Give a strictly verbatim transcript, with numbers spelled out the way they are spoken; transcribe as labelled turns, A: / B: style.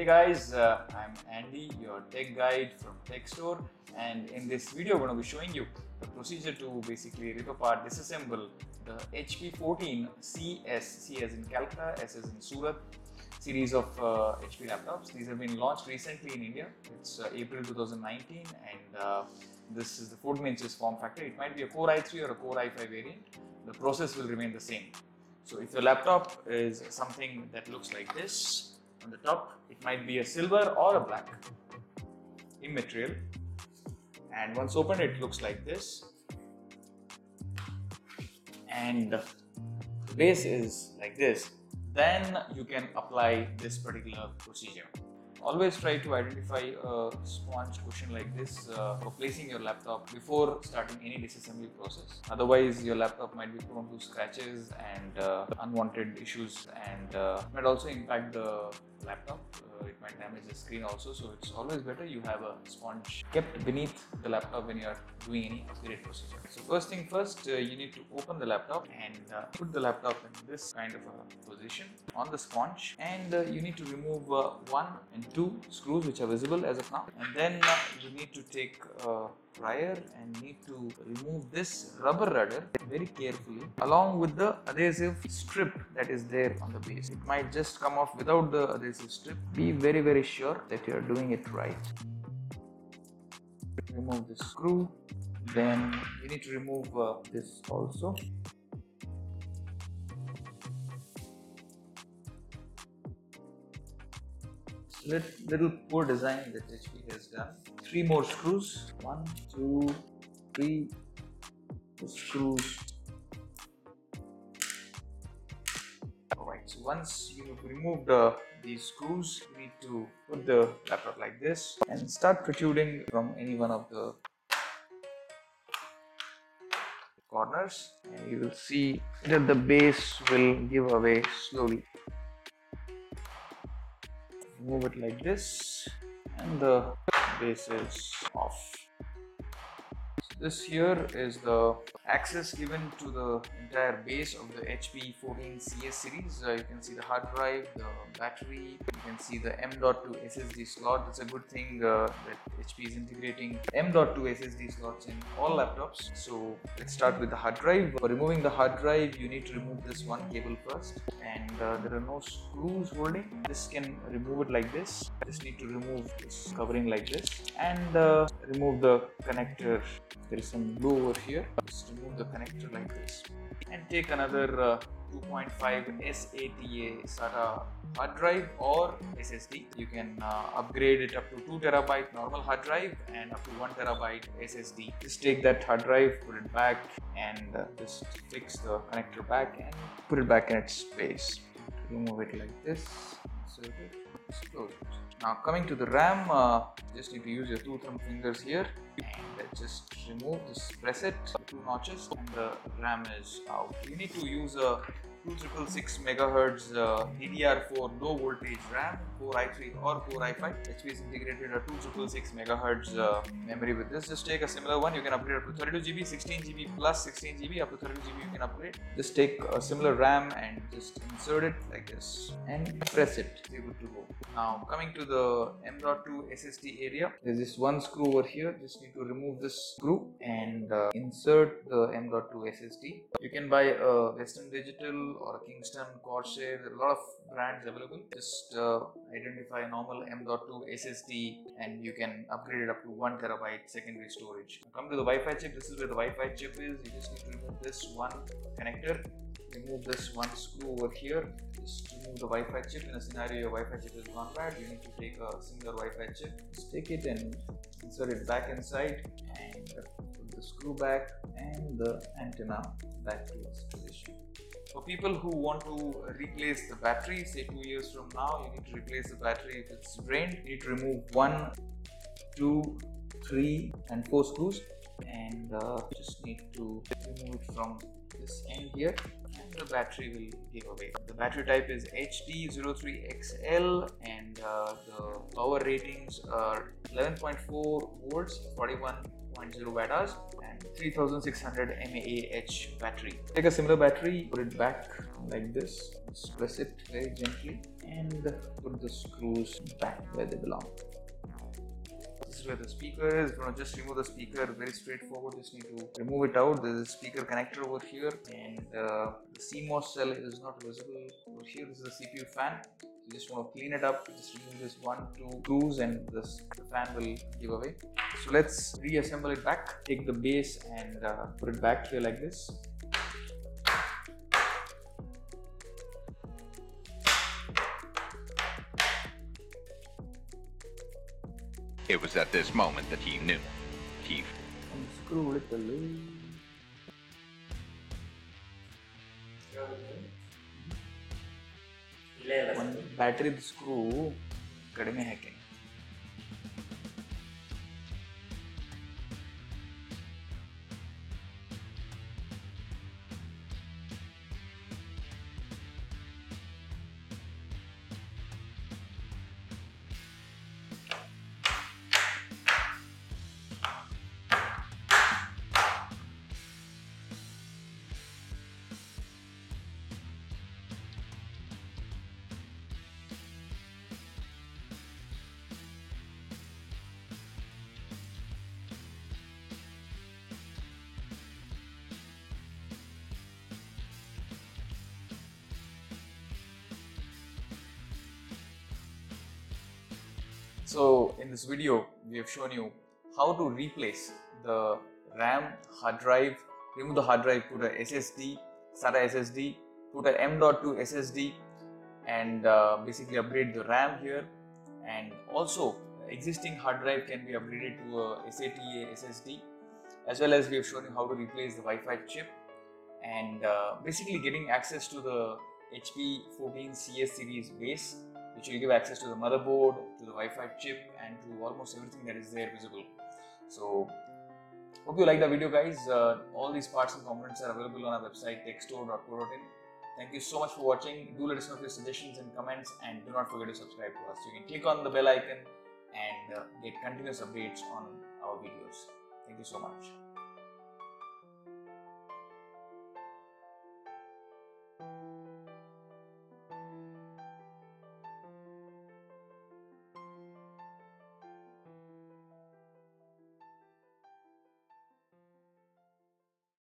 A: guys, uh, I'm Andy, your tech guide from TechStore, and in this video I'm going to be showing you the procedure to basically rip apart, disassemble the H P fourteen C S, C as in Calcutta, S as in Surat series of uh, H P laptops. These have been launched recently in India. It's uh, April two thousand nineteen, and uh, this is the fourteen inches form factor. It might be a Core i three or a Core i five variant. The process will remain the same. So if your laptop is something that looks like this, on the top it might be a silver or a black immaterial, and once opened it looks like this, and the base is like this. Then you can apply this particular procedure. Always try to identify a sponge cushion like this uh, for placing your laptop before starting any disassembly process. Otherwise, your laptop might be prone to scratches and uh, unwanted issues, and uh, might also impact the laptop. Uh, it might damage the screen also. So it's always better you have a sponge kept beneath the laptop when you are doing any upgrade procedure. So first thing first, uh, you need to open the laptop and uh, put the laptop in this kind of a position on the sponge, and uh, you need to remove uh, one and two screws which are visible as of now, and then uh, you need to take a plier and need to remove this rubber rudder very carefully along with the adhesive strip that is there on the base. It might just come off without the adhesive strip. Be very very sure that you are doing it right. Remove the screw, then you need to remove uh, this also. Little poor design that H P has done. Three more screws. One, two, three screws. Alright, so once you've removed uh, these screws, you need to put the laptop like this and start protruding from any one of the corners, and you will see that the base will give away slowly. Move it like this, and the base is off. So this here is the access given to the entire base of the H P fourteen C S series. Uh, you can see the hard drive, the battery, you can see the M dot two S S D slot. It's a good thing uh, that H P is integrating M dot two S S D slots in all laptops. So let's start with the hard drive. For removing the hard drive, you need to remove this one cable first, and uh, there are no screws holding. This can remove it like this. Just need to remove this covering like this, and uh, remove the connector. There is some glue over here. Just remove the connector like this, and take another uh, two point five SATA SATA hard drive or S S D. You can uh, upgrade it up to two terabyte normal hard drive and up to one terabyte S S D. Just take that hard drive, put it back, and uh, just fix the connector back and put it back in its place. Remove it like this. Insert it. Just close it. Now coming to the RAM, uh, just need to use your two thumb fingers here and just remove this, press it, two notches, and the RAM is out. You need to use a two six six megahertz uh, D D R four low voltage RAM, Core i three or Core i five. H P has integrated a two six six megahertz uh, memory with this. Just take a similar one. You can upgrade up to thirty-two G B, sixteen G B plus sixteen G B, up to thirty-two G B you can upgrade. Just take a similar RAM and just insert it like this and press it. You're good to go. Now coming to the M dot two S S D area, there's this one screw over here. Just need to remove this screw and uh, insert the M dot two S S D. You can buy a Western Digital or a Kingston, Corsair. There are a lot of brands available. Just uh, identify a normal M dot two S S D and you can upgrade it up to one terabyte secondary storage. Now come to the Wi-Fi chip. This is where the Wi-Fi chip is. You just need to remove this one connector. Remove this one screw over here. Just remove the Wi-Fi chip. In a scenario your Wi-Fi chip has gone bad, you need to take a similar Wi-Fi chip. Just take it and insert it back inside, and put the screw back and the antenna back to its position. For people who want to replace the battery, say two years from now, you need to replace the battery if it's drained. You need to remove one, two, three, and four screws, and uh, just need to remove it from this end here, and the battery will give away. The battery type is H D zero three X L, and uh, the power ratings are eleven point four volts, forty-one point zero watt hours and three thousand six hundred mAh battery. Take a similar battery, put it back like this, just press it very gently and put the screws back where they belong. This is where the speaker is. We're gonna just remove the speaker, very straightforward. Just need to remove it out. There's a speaker connector over here, and uh, the C MOS cell is not visible over here. This is the C P U fan. You just want to clean it up. Just remove this one, two screws, and this the fan will give away. So let's reassemble it back. Take the base and uh, put it back here like this.
B: It was at this moment that he knew. He
A: Unscrew it a little. One battery screw ಕಡಿಮೆ ಹಾಕಿ. So in this video, we have shown you how to replace the RAM hard drive, remove the hard drive, put a S S D, SATA S S D, put a M dot two S S D and uh, basically upgrade the RAM here, and also the existing hard drive can be upgraded to a SATA S S D, as well as we have shown you how to replace the Wi-Fi chip and uh, basically getting access to the H P fourteen C S series base, which will give access to the motherboard, to the Wi-Fi chip and to almost everything that is there visible. So hope you like the video guys. Uh, all these parts and components are available on our website tech store dot co dot in. Thank you so much for watching. Do let us know your suggestions and comments, and do not forget to subscribe to us. You can click on the bell icon and uh, get continuous updates on our videos. Thank you so much.